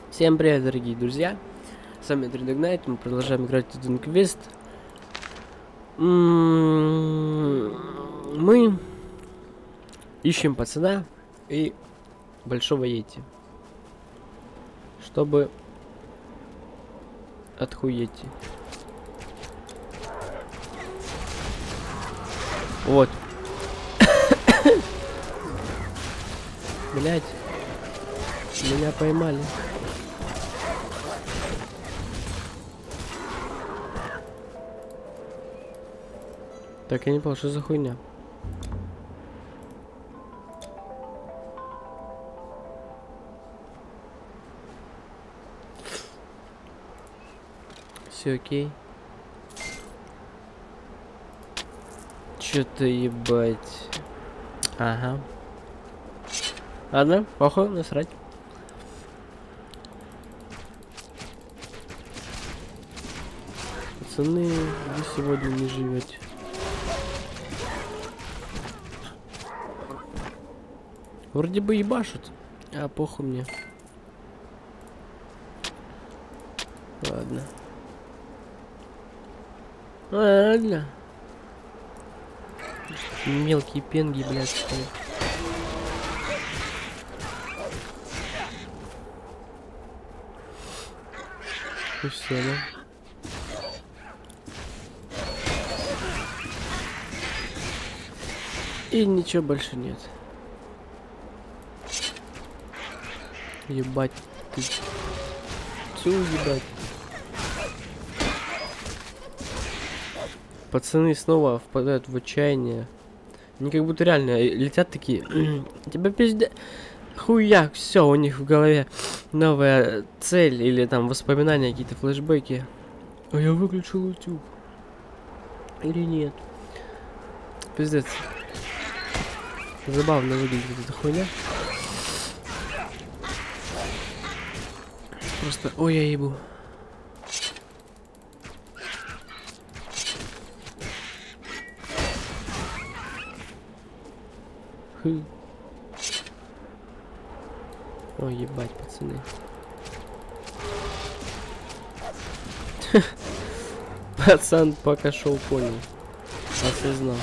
Всем привет, дорогие друзья! С вами Trade Ignite, мы продолжаем играть в Dungeon Quest. Мы ищем пацана и большого йети, чтобы отхуеть. Вот. Блять, меня поймали. Так, я не понял, что за хуйня? Все окей. Чё-то ебать. Ага. Ладно, похуй, насрать. Пацаны, вы сегодня не живете. Вроде бы ебашут, а похуй мне. Ладно. Ладно. Мелкие пенги, блядь, что ли. И все, да? И ничего больше нет. Ебать ты. Чё ебать? Пацаны снова впадают в отчаяние. Они как будто реально летят такие. Тебя пизде... Хуяк, все, у них в голове новая цель или там воспоминания, какие-то флешбеки. А я выключил YouTube. Или нет? Пиздец. Забавно выглядит эта хуйня. Просто, ой, я ебу. Хы. Ой, ебать, пацаны. Пацан пока шоу понял. Осознал.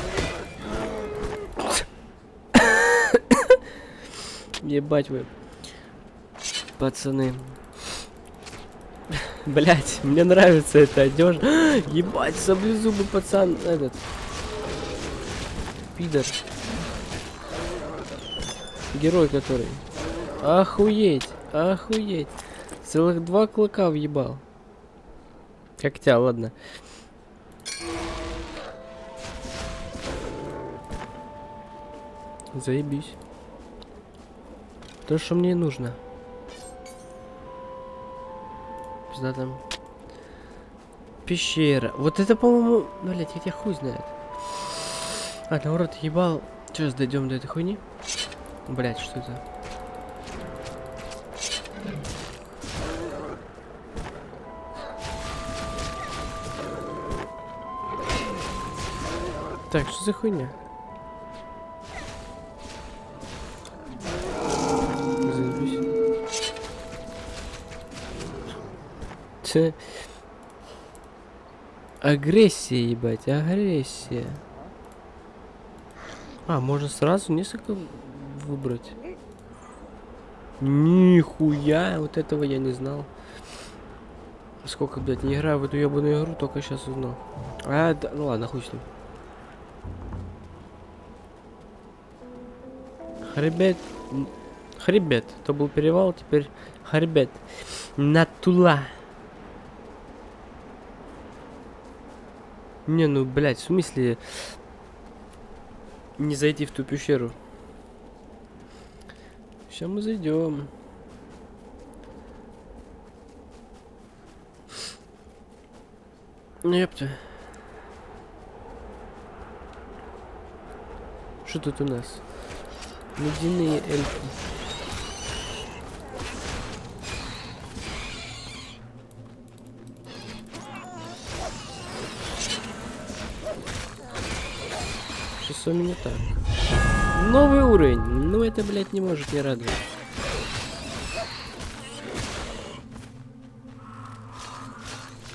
Ебать вы. Пацаны. Блять, мне нравится эта одежда. Ебать, саблезубый пацан этот. Пидор. Герой который. Охуеть, охуеть. Целых 2 клыка въебал. Когтя, ладно. Заебись. То, что мне нужно. Да, там пещера. Вот это, по-моему, блять, я тебя хуй знает. А, народ ебал. Сейчас дойдем до этой хуйни. Блять, что это? Так, что за хуйня? Агрессия, ебать, агрессия. А, можно сразу несколько выбрать. Нихуя, вот этого я не знал. Сколько, блядь, не играю в эту ебаную игру, только сейчас узнал. А, да, ну ладно, хуй с ним. Хребет. Хребет. То был перевал, теперь хребет. Натула. Не, ну, блядь, в смысле не зайти в ту пещеру? Сейчас мы зайдем. Ну, ёпта. Что тут у нас? Ледяные эльфы. Что у меня так? Новый уровень. Ну это, блядь, не может не радовать.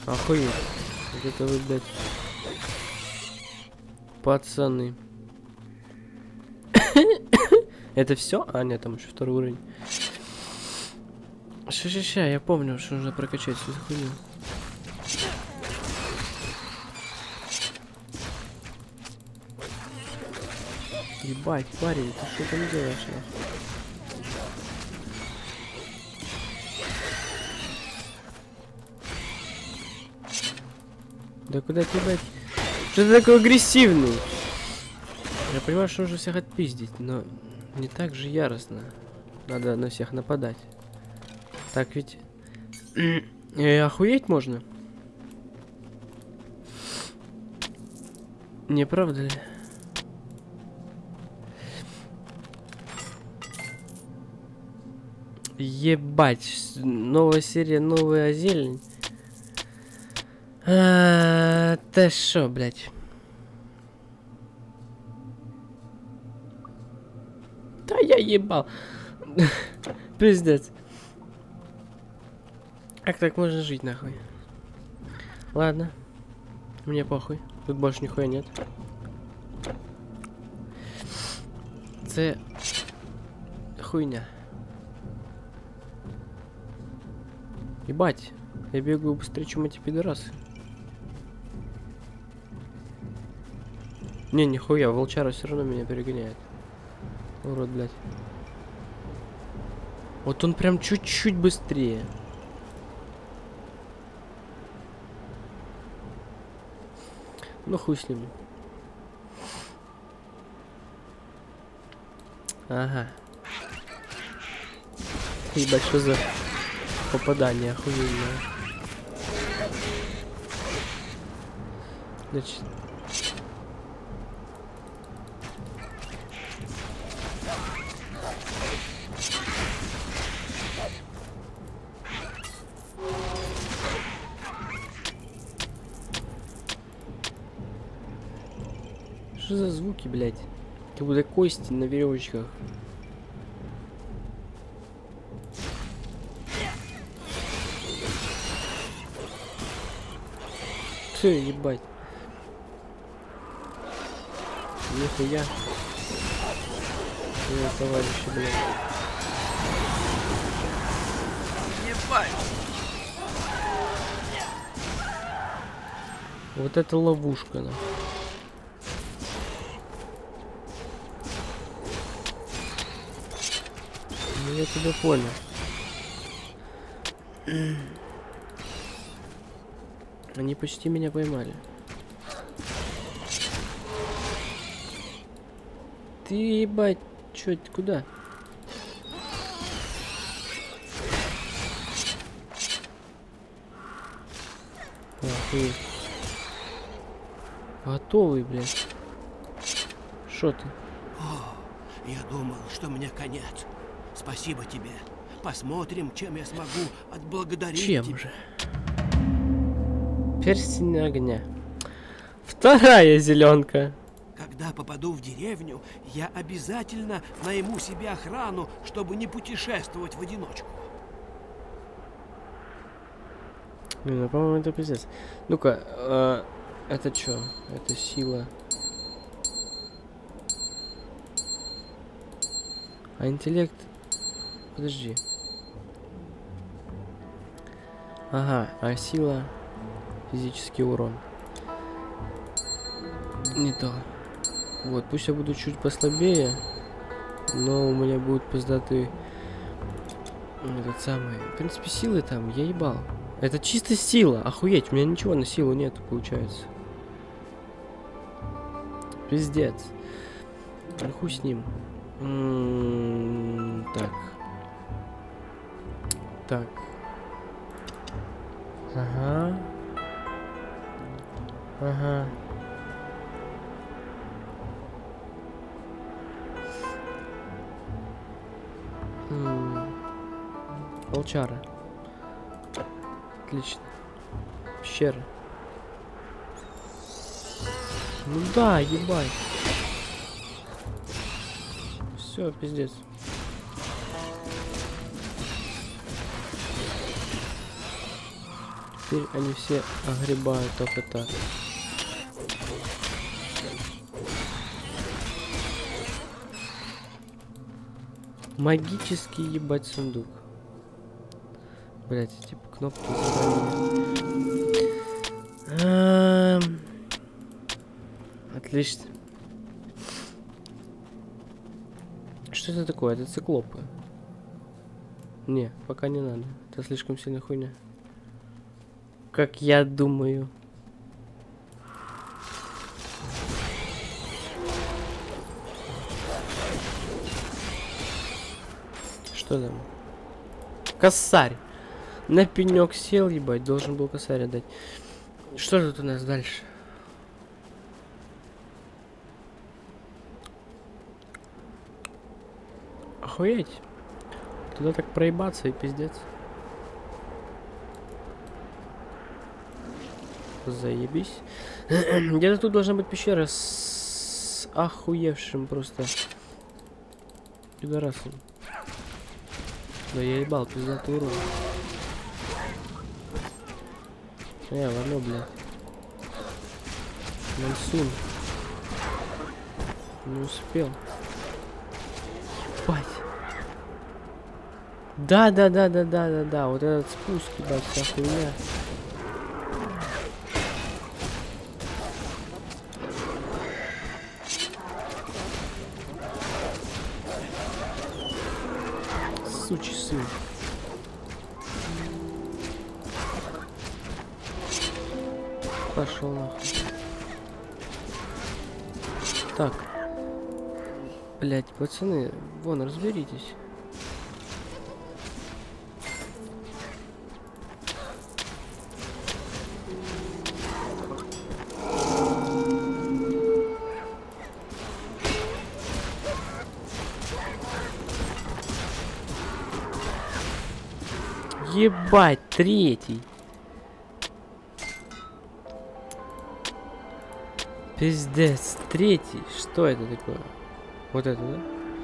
Охуеть. Вот это вы, блядь. Пацаны. Это все? А, нет, там еще второй уровень. Ща, я помню, что нужно прокачать всю эту хуйню. Ебать, парень, ты что там делаешь, нахуй? Да куда ты, блядь? Что ты такой агрессивный? Я понимаю, что нужно всех отпиздить, но не так же яростно. Надо на всех нападать. Так ведь... охуеть можно? Не правда ли? Ебать, новая серия, новая зелень. Ты шо, блядь? Да я ебал. Пиздец. Как так можно жить, нахуй? Ладно. Мне похуй. Тут больше нихуя нет. Це... хуйня. Ебать. Я бегаю быстрее, чем эти пидорасы. Не, нихуя, волчара все равно меня перегоняет. Урод, блядь. Вот он прям чуть-чуть быстрее. Ну хуй с ним. Ага. Ебать, что за попадание охуенное. Значит... Что за звуки, блядь? Как будто кости на веревочках. Ты, ебать. Нихуя. Товарищи, блядь. Ебать. Вот это ловушка, нахуй. Я тебя понял. Они почти меня поймали. Ты, ебать, чё, куда? Охуеть. Готовый, блядь. Шо ты? О, я думал, что мне конец. Спасибо тебе. Посмотрим, чем я смогу отблагодарить Чем тебя. же? Перстень огня. Вторая зеленка. Когда попаду в деревню, я обязательно найму себе охрану, чтобы не путешествовать в одиночку. Ну, по-моему, это пиздец. Ну-ка, это что? Это сила. А интеллект... Подожди. Ага, а сила... Физический урон. Не то. Вот, пусть я буду чуть послабее, но у меня будет пиздатый... Этот самый... В принципе, силы там, я ебал. Это чисто сила, охуеть, у меня ничего на силу нету, получается. Пиздец. Ну хуй с ним. Так. Так. Ага. Ага. Волчара. Отлично. Пещера. Ну да, ебать. Все, пиздец. Теперь они все огребают только так. Магический ебать сундук. Блять, типа кнопки задания. Отлично. Что это такое? Это циклопы. Не, пока не надо. Это слишком сильная хуйня. Как я думаю. Что там? Косарь. На пенек сел, ебать. Должен был косарь отдать. Что тут у нас дальше? Охуеть. Туда так проебаться и пиздец. Заебись. Где-то тут должна быть пещера с охуевшим просто пидорасом. Да я ебал, пиздатый урон. Ладно, блядь. Мансун. Не успел. Бать. Да. Вот этот спуск, ебать, вся хуйня. Сучий сын. Пошел нахуй. Так. Блять, пацаны, вон, разберитесь. Ебать, третий. Пиздец, третий. Что это такое? Вот это, да?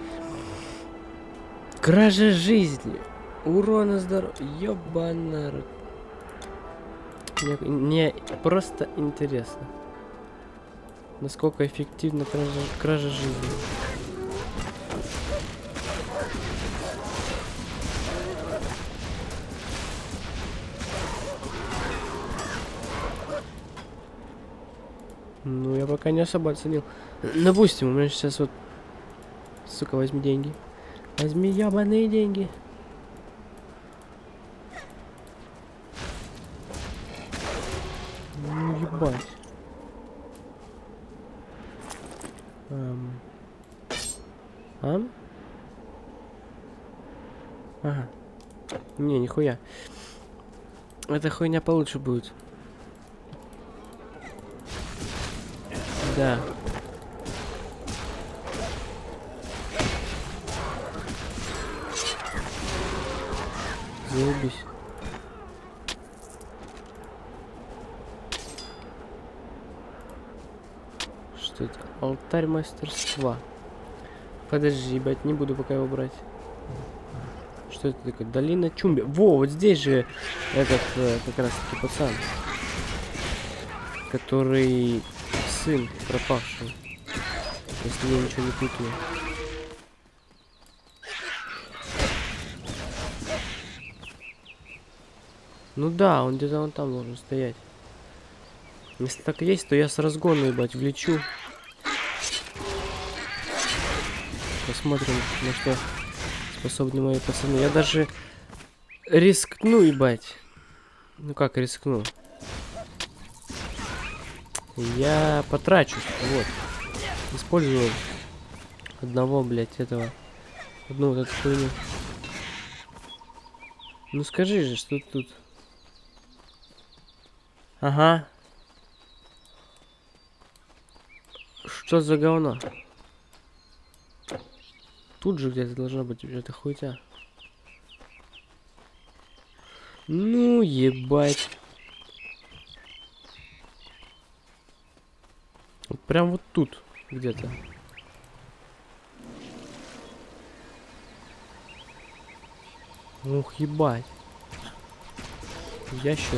Кража жизни. Урона здоровья. Ёбана. Мне просто интересно. Насколько эффективна кража жизни. Ну, я пока не особо оценил. Допустим, у меня сейчас вот... Сука, возьми деньги. Возьми ебаные деньги. Ну, ебать. Ага. Не, нихуя. Эта хуйня получше будет. Да. Заебись. Что это? Алтарь мастерства. Подожди, ебать, не буду пока его брать. Что это такое? Долина Чумби. Во, вот здесь же этот как раз таки пацан. Который сын пропавший. Если я ничего не путаю. Ну да, он где-то вон там должен стоять. Если так и есть, то я с разгона, ебать, влечу. Посмотрим, на что способны мои пацаны. Я даже рискну, ебать. Ну как рискну? Я потрачу. Вот. Использую одного, блядь, этого. Одну вот эту хуйню. Ну скажи же, что тут. Ага. Что за говно? Тут же где-то должна быть эта хуйня. Ну, ебать. Вот прям вот тут где-то. Ух, ебать. Ящеры.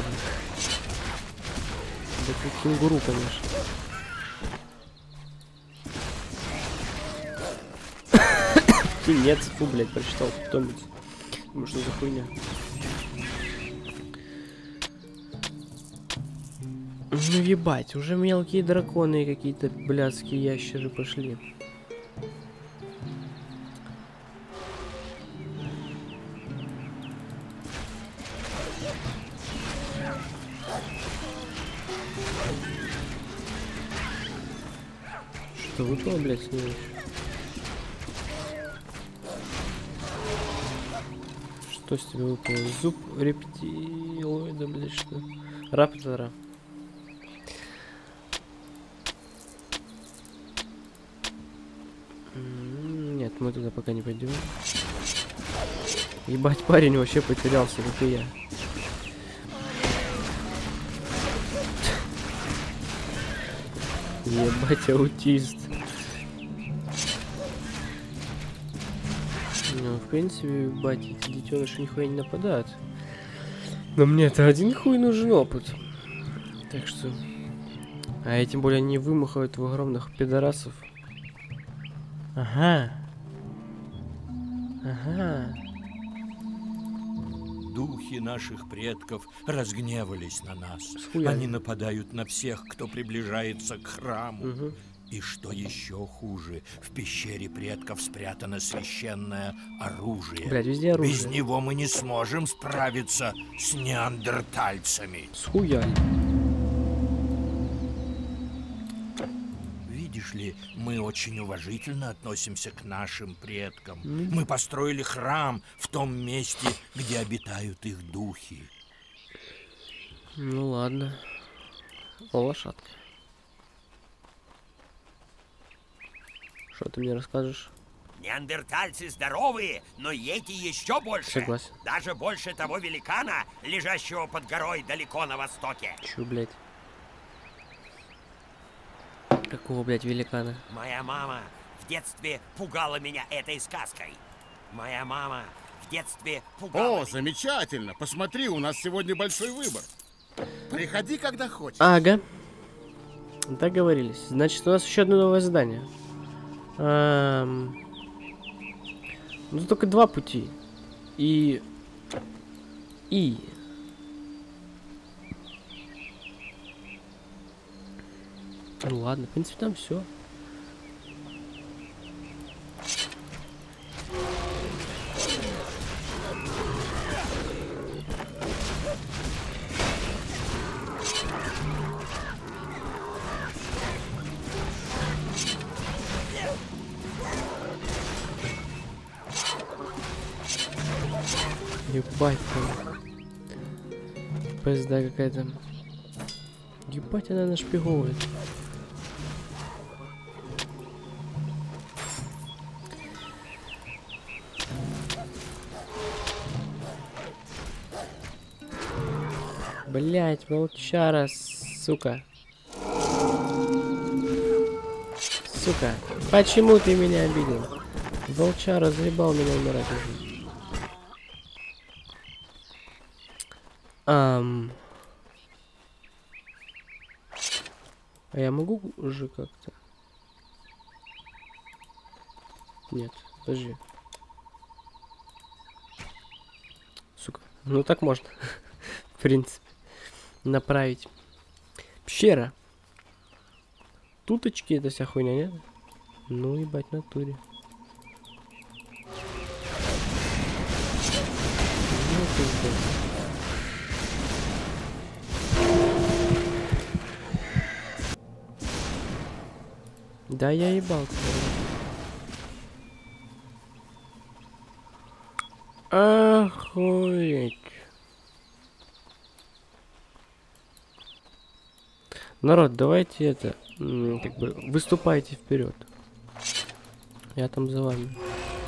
Да как кенгуру, конечно. Нет, фу, блядь, прочитал кто-нибудь. Ну что за хуйня? Ну ебать, уже мелкие драконы и какие-то блядские ящеры пошли. Что выпало, блядь, с ним? Что с тебя выпало? Зуб рептилоида, блядь, что? Раптора. Нет, мы туда пока не пойдем. Ебать, парень вообще потерялся, как и я. Ебать, аутист. Ну, в принципе, ебать, эти детеныши нихуя не нападают. Но мне-то один хуй нужен опыт. Так что... А тем более они вымахивают в огромных пидорасов. Ага. Ага. Духи наших предков разгневались на нас. Схуяли. Они нападают на всех, кто приближается к храму. Угу. И что еще хуже, в пещере предков спрятано священное оружие. Блядь, везде оружие. Без него мы не сможем справиться с неандертальцами. Схуяли. Видишь ли, мы очень уважительно относимся к нашим предкам. Мы построили храм в том месте, где обитают их духи. Ну ладно. О, лошадка. Что ты мне расскажешь? Неандертальцы здоровые, но йети еще больше. Согласен. Даже больше того великана, лежащего под горой далеко на востоке. Чё, блядь? Какого, блядь, великана? Моя мама в детстве пугала меня этой сказкой. Моя мама в детстве пугала... О, замечательно! Посмотри, у нас сегодня большой выбор. Приходи, когда хочешь. Ага. Договорились. Значит, у нас еще одно новое задание. Ну, только два пути. И... Ну ладно, в принципе, там все. Ебать там. Пизда какая-то. Ебать, она нашпиговывает. Блять, волчара, сука. Сука. Почему ты меня обидел? Волчара заебал меня умирать уже. А я могу уже как-то? Нет, подожди. Сука. Ну так можно. В принципе. Направить. Пещера. Туточки, это вся хуйня, нет? Ну, ебать, в натуре. Ну, пиздец. Да, я ебал. Охуеть. Народ, давайте это, как бы, выступайте вперед. Я там за вами.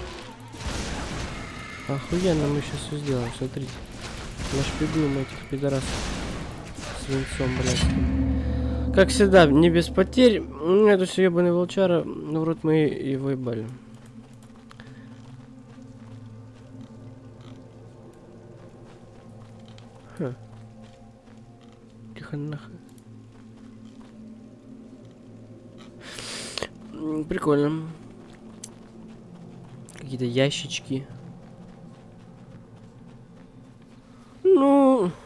Охуенно мы сейчас все сделаем, смотрите. Нашпигуем этих пидорасов свинцом, блядь. Как всегда, не без потерь. Это все ебаный волчара, ну, в рот мы его ебали. Хм. Тихо, нахуй. Прикольно. Какие-то ящички. Ну,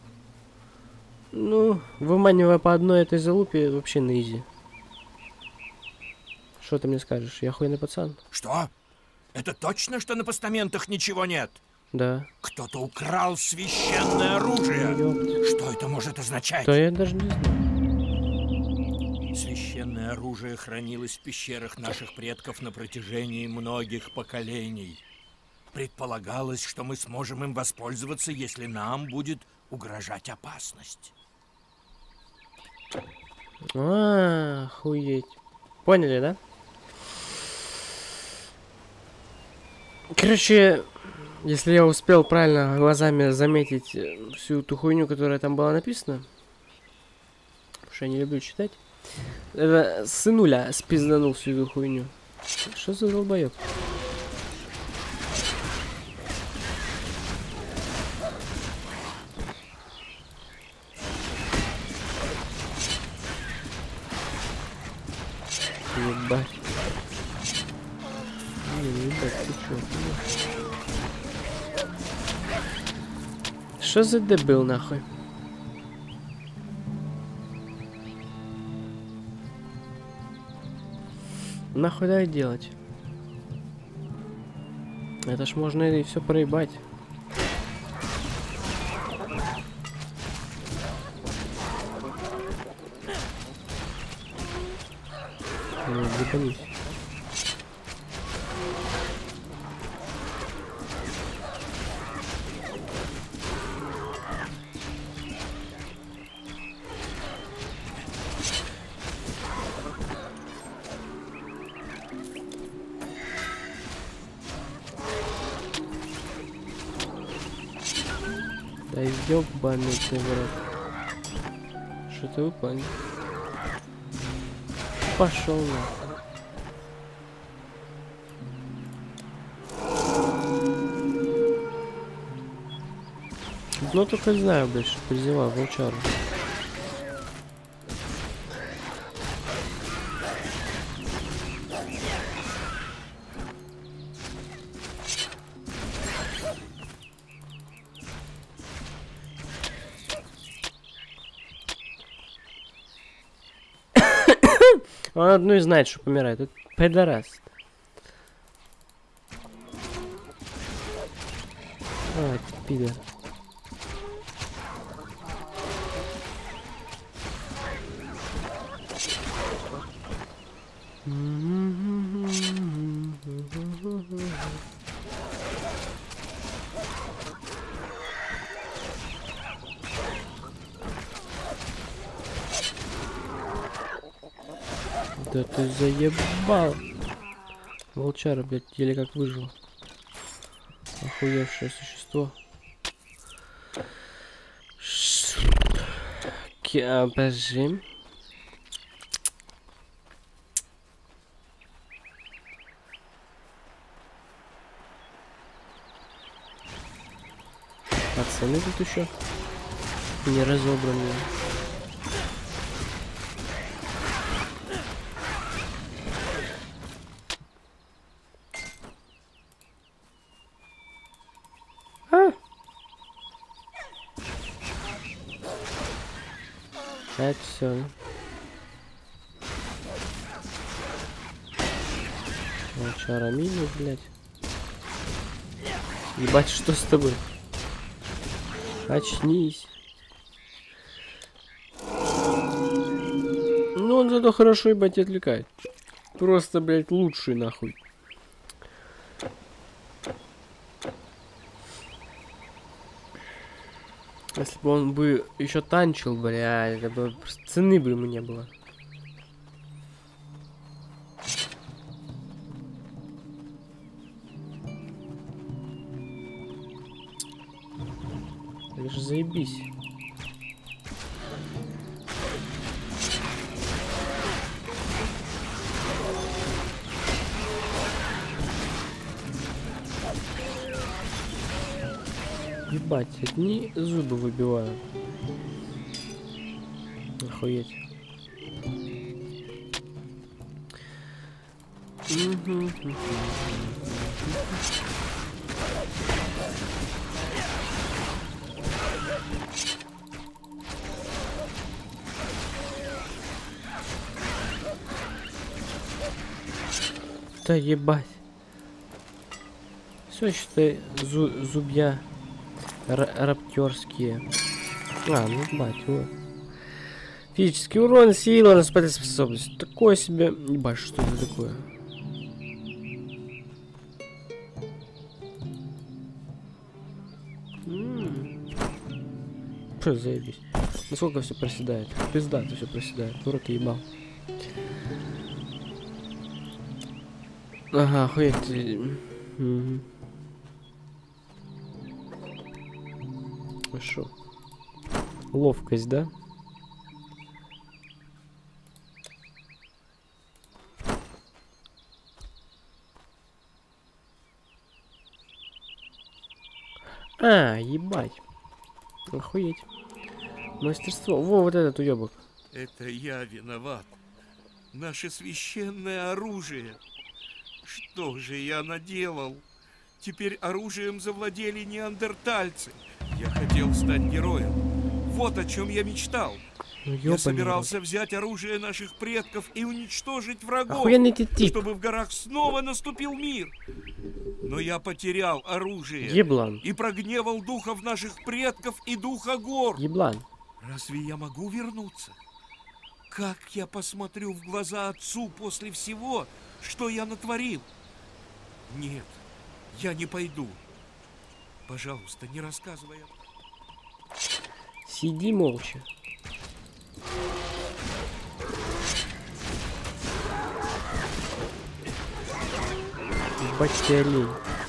выманивая по одной этой залупе, вообще на изи. Что ты мне скажешь? Я охуенный пацан. Что? Это точно, что на постаментах ничего нет? Да. Кто-то украл священное оружие. Ёпт. Что это может означать? Да я даже не знаю. Священное оружие хранилось в пещерах наших предков на протяжении многих поколений. Предполагалось, что мы сможем им воспользоваться, если нам будет угрожать опасность. Охуеть. Поняли, да? Короче, если я успел правильно глазами заметить всю ту хуйню, которая там была написана, потому что я не люблю читать, это сынуля спизданул всю эту хуйню. Что за долбоёб? Ебать. Ебать, ты чё? Что за дебил, нахуй? Нахуй дай делать? Это ж можно и все проебать. Ебанись. Да ёбаный ты, брат. Что ты выполнил? Пошел нахуй. Ну только знаю, блядь, что призывал волчару. Он одну и знает, что помирает. Это пидорас. А, пидор. Да ты заебал. Волчара, блядь, еле как выжил. Охуевшее существо. Подожди. Пацаны тут еще не разобранные. Это все. Волчара минус, блядь. Ебать, что с тобой? Очнись. Ну он зато хорошо, ебать, отвлекает. Просто, блядь, лучший нахуй. Если бы он бы еще танчил, бля, это бы просто цены бы ему не было. Это же заебись. Ебать, одни зубы выбиваю. Охуеть. Да ебать. Все, считай, зубья раптерские. А, ну ебать, вот. Физический урон, сила, наступательная способность. Такое себе. Ебать, что это такое? Что, заебись. Насколько все проседает? Пизда, это все проседает. Дурак ебал. Ага, охуеть. Хорошо. Ловкость, да? А, ебать. Охуеть. Мастерство. Во, вот этот уебок. Это я виноват. Наше священное оружие. Что же я наделал? Теперь оружием завладели неандертальцы. Я хотел стать героем. Вот о чем я мечтал. Ну, я собирался взять оружие наших предков и уничтожить врагов, охуенный ты тип. чтобы в горах снова наступил мир. Но я потерял оружие. Еблан. И прогневал духов наших предков и духа гор. Еблан. Разве я могу вернуться? Как я посмотрю в глаза отцу после всего, что я натворил? Нет, я не пойду. Пожалуйста, не рассказывай. Сиди молча. Ебать ты олень.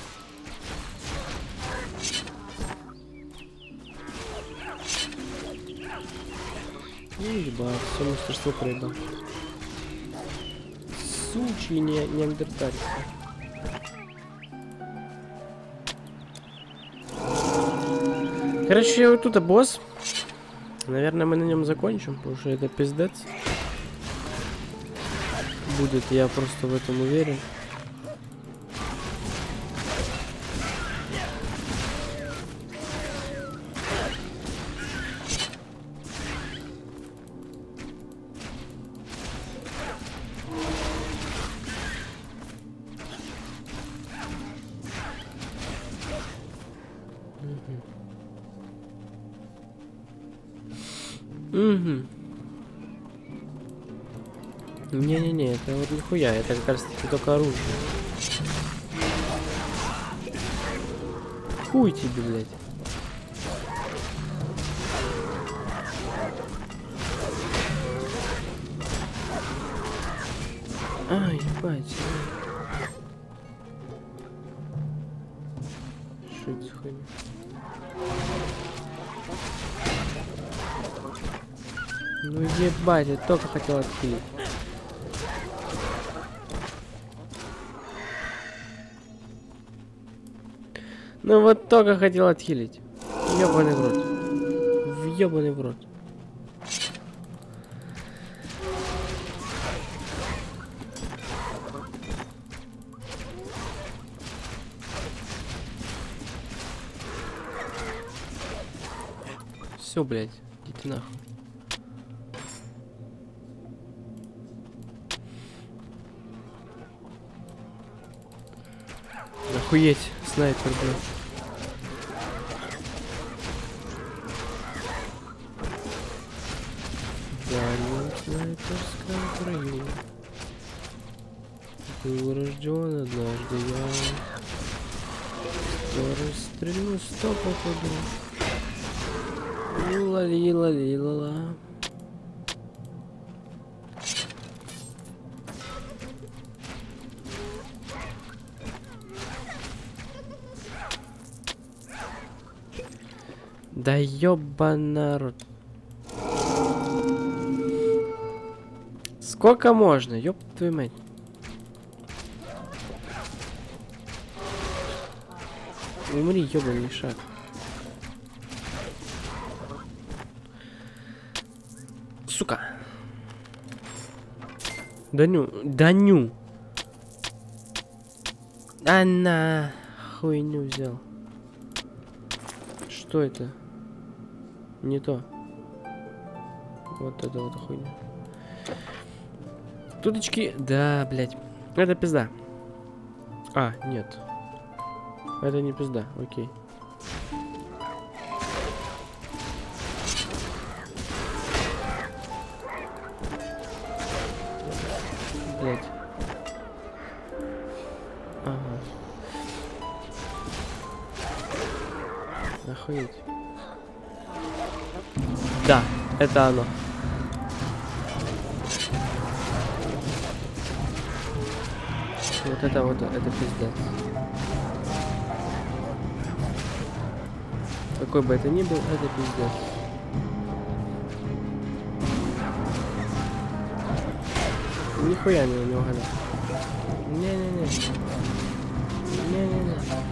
Ну ебать, все мастерство проебал. Сучьи неандертальцы. Короче, вот тут босс. Наверное, мы на нем закончим, потому что это пиздец. Будет, я просто в этом уверен. Не-не-не, это вот нихуя, это как раз таки только оружие. Хуй тебе, блядь. А, ебать. Что это за хуйня? Ну ебать, я только хотел отхилить. Ну вот только хотел отхилить. Ёбаный в рот. Въёбаный в рот. Все, блядь, идите нахуй. Охуеть, снайпер, блядь. Дальняя снайперская краю. Был рожден однажды я. Скорость стрельну 100 походу. Лали-лали-лала. Да ёбана рот. Сколько можно? Ёб твою мать. Умри, ёбаный шаг. сука. Даню, Даню. А на хуйню взял. Что это? Не то. Вот это вот хуйня. Туточки. Да, блядь. Это пизда. А, нет. Это не пизда, окей. Блядь. Ага. Охуеть. Да, это оно. Вот, это пиздец. Какой бы это ни был, это пиздец. Нихуя не угадал. Не-не-не. Не-не-не.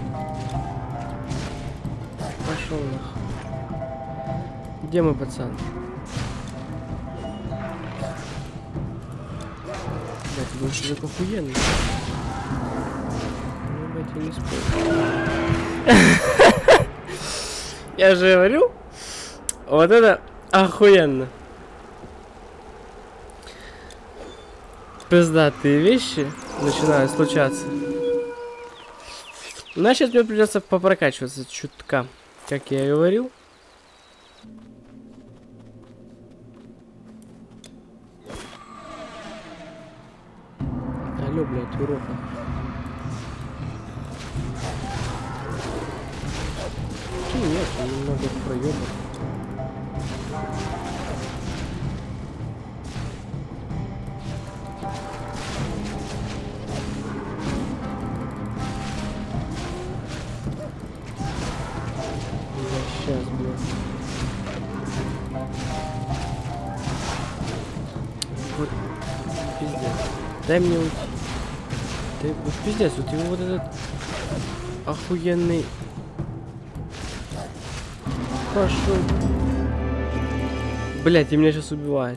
Пошел нахуй. Где мой пацан? Блять, ты больше такой охуенный. Ну, блять, я не спорю. Я же говорю, вот это охуенно. Пиздатые вещи начинают случаться. Значит, мне придется попрокачиваться чутка, как я и говорил. Алло, блядь, урока. Нет, немного проебов. Сейчас, блядь. Вот, пиздец. Дай мне уйти. Ты, вот пиздец, вот его вот этот охуенный... Пошел. Блять, и меня сейчас убивает.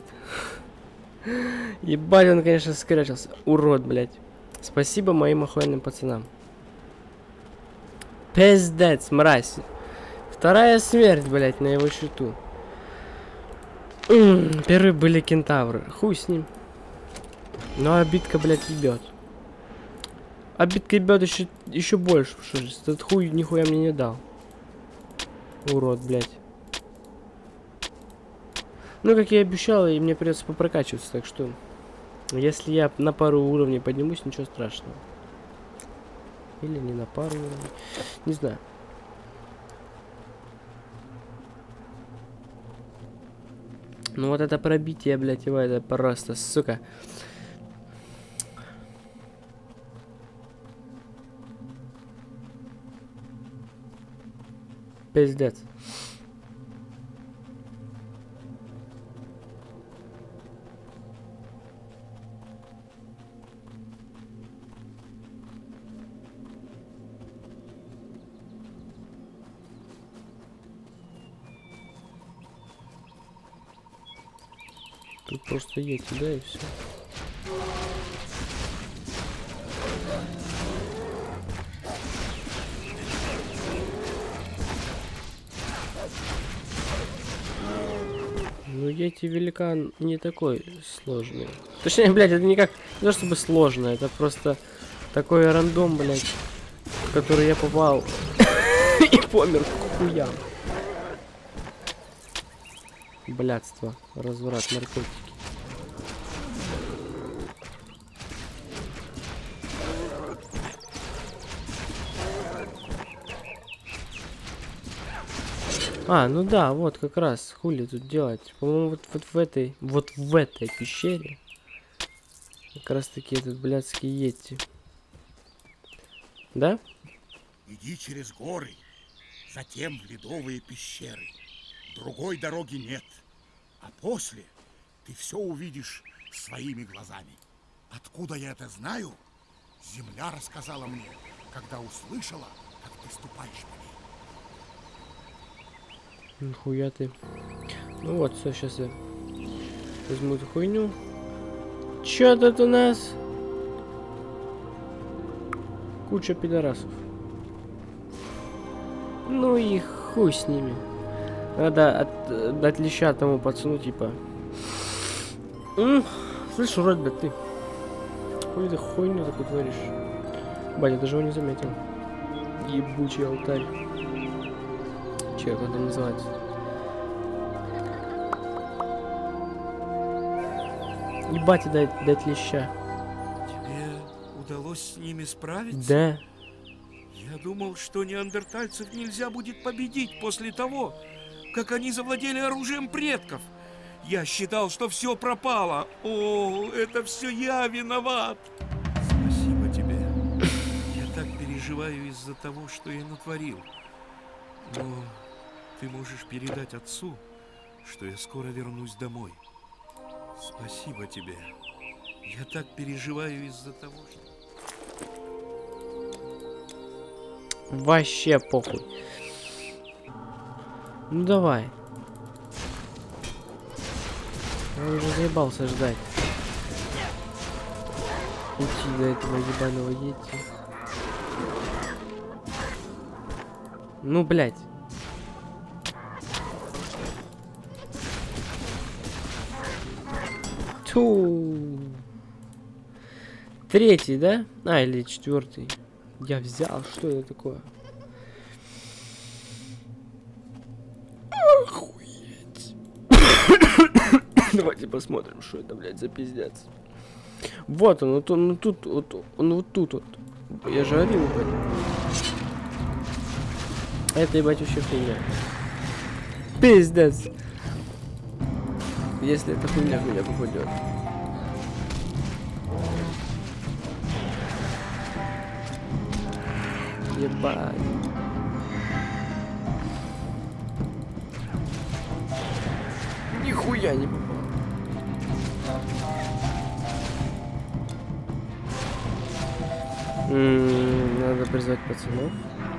Ебать, он, конечно, скрячился. Урод, блять. Спасибо моим охуенным пацанам. Пиздец, мразь. Вторая смерть, блять, на его счету. Первые были кентавры. Хуй с ним. Но обидка, блять, ебет. Обидка ебет еще больше. Что же, этот хуй нихуя мне не дал. Урод, блядь. Ну, как я и обещал, и мне придется попрокачиваться, так что... Если я на пару уровней поднимусь, ничего страшного. Или не на пару уровней. Не знаю. Ну, вот это пробитие, блядь, его, это просто, сука. Пиздец. Тут просто едь туда и все. Ну, Йети великан не такой сложный. Точнее, блядь, это никак не то чтобы сложно, это просто такой рандом, блядь, в который я попал и помер к хуям. Блядство, разврат, наркотики. А, ну да, вот как раз, хули тут делать. По-моему, вот в этой пещере как раз таки этот блядский йети. Да? Иди через горы, затем в ледовые пещеры. Другой дороги нет. А после ты все увидишь своими глазами. Откуда я это знаю? Земля рассказала мне, когда услышала, как ты ступаешь по ней. Нихуя ты. Ну вот, все, сейчас я Возьму эту хуйню. Чё тут у нас? Куча пидорасов. Ну и хуй с ними. Надо дать леща тому пацану, типа. Слышь, урод, да ты. Хуй ты хуйню такую творишь. Батя, даже его не заметил. Ебучий алтарь. Че это называется? Ебать, дать леща. Тебе удалось с ними справиться? Да. Я думал, что неандертальцев нельзя будет победить после того, как они завладели оружием предков. Я считал, что все пропало. О, это все я виноват. Спасибо тебе. Я так переживаю из-за того, что я натворил. Но ты можешь передать отцу, что я скоро вернусь домой. Спасибо тебе. Я так переживаю из-за того, что... Вообще похуй. Ну давай. Я уже заебался ждать. Уйти до этого ебаного йети. Ну, блядь. Ту. Третий, да? А, или четвертый. Я взял. Что это такое? Охуеть. Давайте посмотрим, что это, блядь, за пиздец. Вот он, вот он, тут, вот он, вот тут вот. Я же говорил, блядь. Это, ебать, вообще хуйня. Пиздец. Если это хуйня попадет. Ебать. Нихуя не попал. Надо призвать пацанов.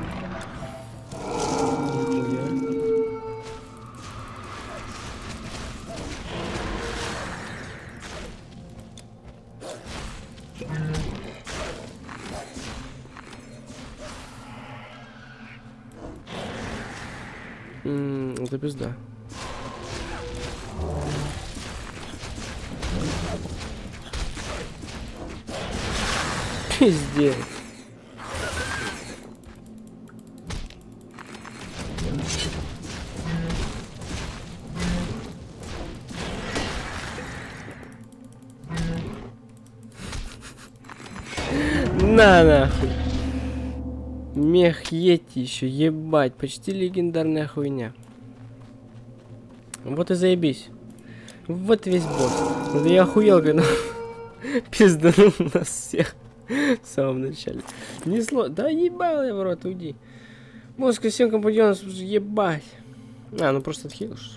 Это пизда. Пиздец. На нахуй. Мех Йети еще, ебать, почти легендарная хуйня. Вот и заебись. Вот весь босс. Вот я охуел, когда пизданул нас всех в самом начале. Несло. Да ебал я в рот, уйди. Мозг и 7 компаньонов, ебать. А, ну просто отхилишь.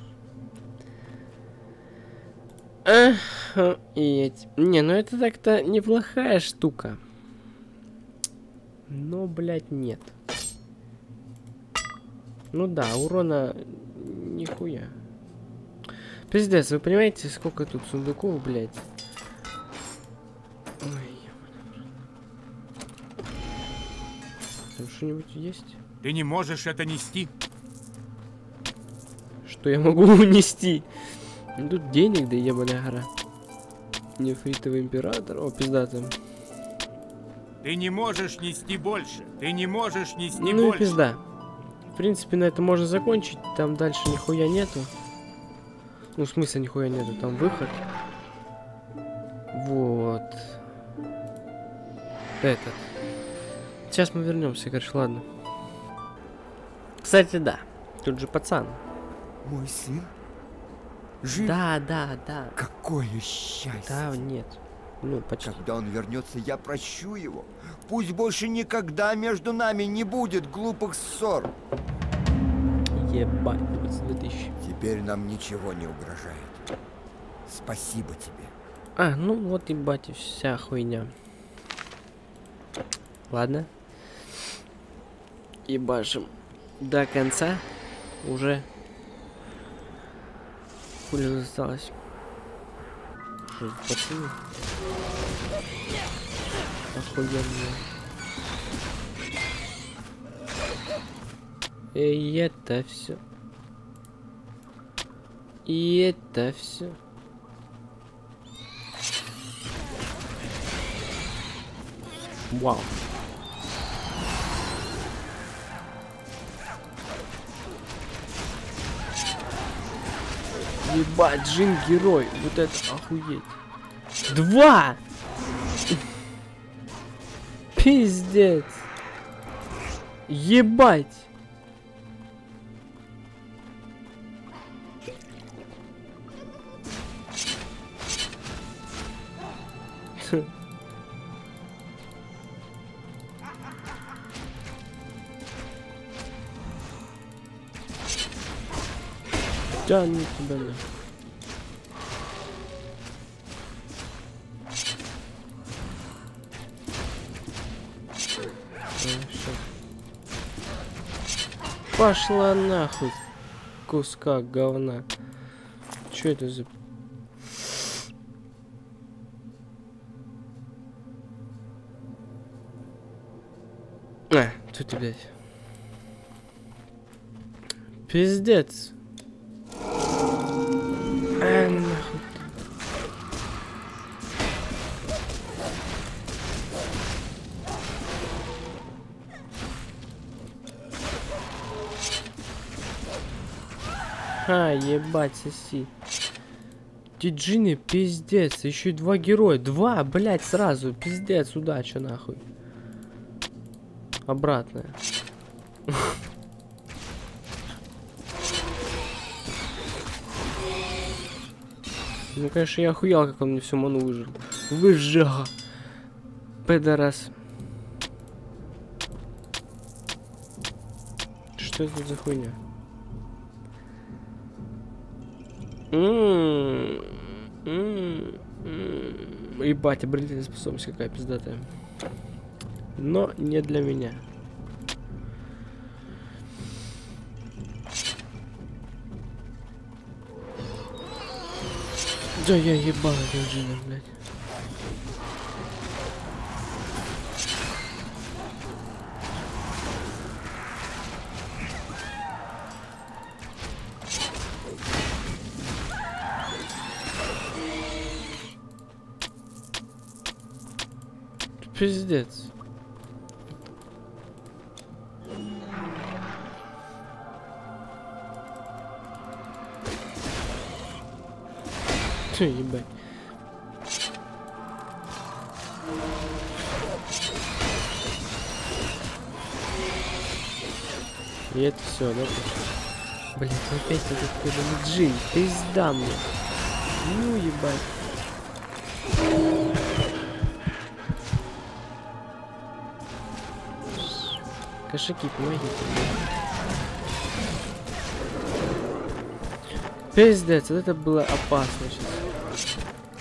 Не, ну это так-то неплохая штука. Но, блядь, нет. Ну да, урона нихуя. Пиздец, вы понимаете, сколько тут сундуков, блядь? Ой, там что-нибудь есть? Ты не можешь это нести. Что я могу унести? Ну, тут денег, да ебаная гора. Нефритовый император. О, пиздатый. Ты не можешь нести больше. Ты не можешь нести ну больше. И пизда. В принципе, на это можно закончить. Там дальше нихуя нету. Ну, в смысле нихуя нету. Там выход. Вот. Этот. Сейчас мы вернемся, короче, ладно. Кстати, да. Тут же пацан. Мой сын? Жив? Да, да, да. Какое счастье. Да, нет. Ну, почти. Когда он вернется, я прощу его. Пусть больше никогда между нами не будет глупых ссор. Ебать, 2000. Теперь нам ничего не угрожает. Спасибо тебе. А, ну вот ебать и вся хуйня. Ладно. Ебашим до конца. Уже. Хули осталось. нахуй, пацаны. Охуенно. И это все. И это все. Вау. Ебать, Джин герой. Вот это охуеть. 2! Пиздец. Ебать. Тянет тебя на. Пошла нахуй, куска говна. Чё это за... тут ты, блядь. Пиздец. Нахуй. Ебать, соси. Диджины, пиздец. Еще и 2 героя. 2, блядь, сразу. Пиздец, удача, нахуй. Обратная. Ну, конечно, я охуел, как он мне всю ману выжил. Выжал. Пидорас. Что это за хуйня? Ебать, обретательная способность какая пиздатая. Но не для меня. Да я ебал этих джинов, блядь. Пиздец. Че, ебать. И это все, да? Блин, опять этот пидорный джин. Пизда мне. Ну, ебать. Кошаки, помогите. Пиздец, вот это было опасно сейчас.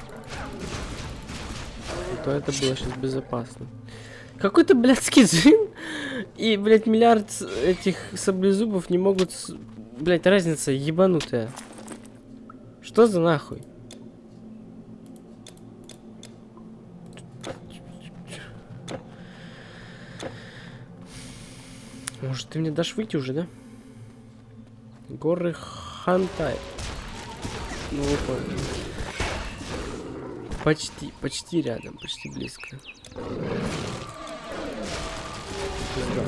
А то это было сейчас безопасно. Какой-то блядский джин и, блядь, миллиард этих саблезубов не могут... Блядь, разница ебанутая. Что за нахуй? Может, ты мне дашь выйти уже, да? Горы Хантай. Ну, вы поняли. Почти рядом, почти близко. Пизда.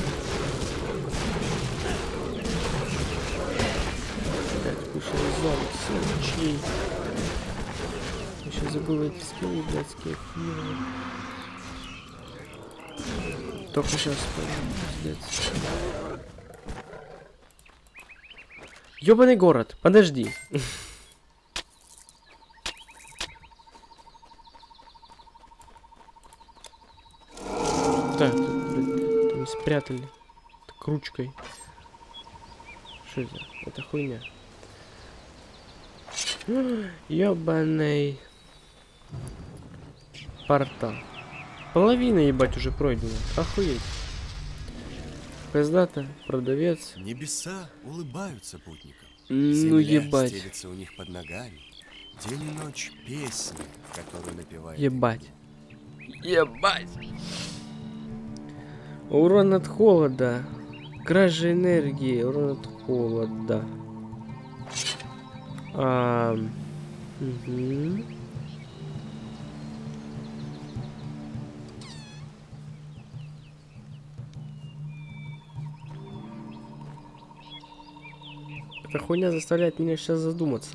Опять куча зон, свечей. Еще забыл эти скиллы, блядские. Только сейчас понял, пиздец. Ёбаный город, подожди. Так, там спрятали. Так, ручкой. Что это? Это хуйня. Ёбаный портал. Половина, ебать, уже пройдена. Охуеть. Пиздата, продавец. Небеса улыбаются путникам. Ну Земля ебать. стелется у них под ногами. День и ночь песни, которые напевает. Ебать. Ебать. Урон от холода. Кража энергии. Урон от холода. Угу. Эта хуйня заставляет меня сейчас задуматься.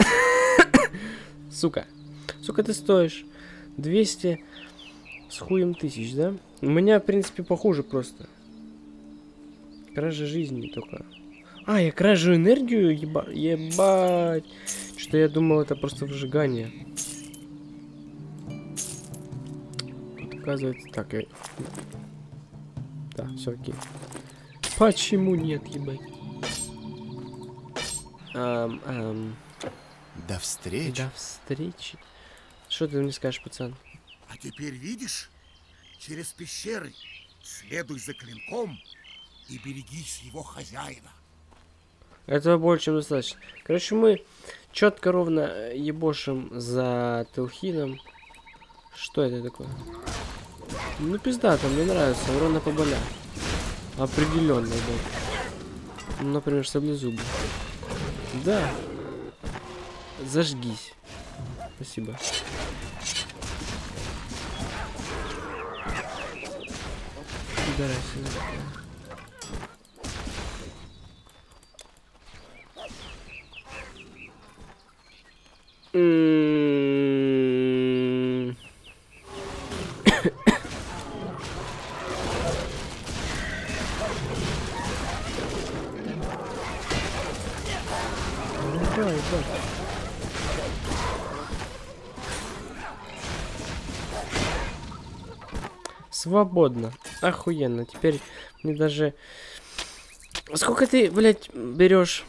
Сука. Сколько ты стоишь? 200 с хуем тысяч, да? У меня, в принципе, похуже просто. Кража жизни только. А, я кражу энергию? Ебать. Что я думал, это просто выжигание. Тут оказывается... Так, я... Да, все окей. Почему нет, ебать? До встречи. До встречи. Что ты мне скажешь, пацан? А теперь видишь? Через пещеры следуй за клинком и берегись его хозяина. Этого больше, чем достаточно. Короче, мы четко ровно ебошим за Телхином. Что это такое? Ну, пиздато, мне нравится. Урон на поболя. Определенно, да. Ну, например, саблезубы. Да. Зажгись. Спасибо. Пидорасина. Давай, да. Свободно. Охуенно. Теперь мне даже... Сколько ты, блядь, берешь?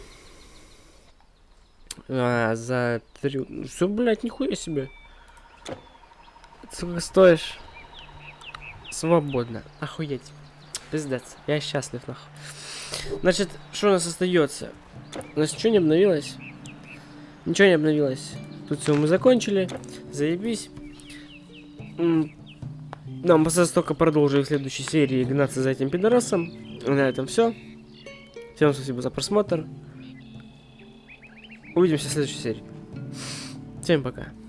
За 3... Все, блядь, нихуя себе. Сколько стоишь? Свободно. Охуеть. Пиздец. Я счастлив, нахуй. Значит, что у нас остается? У нас ничего не обновилось? Ничего не обновилось. Тут все мы закончили. Заебись. Нам осталось только продолжить в следующей серии гнаться за этим пидорасом. На этом все. Всем спасибо за просмотр. Увидимся в следующей серии. Всем пока.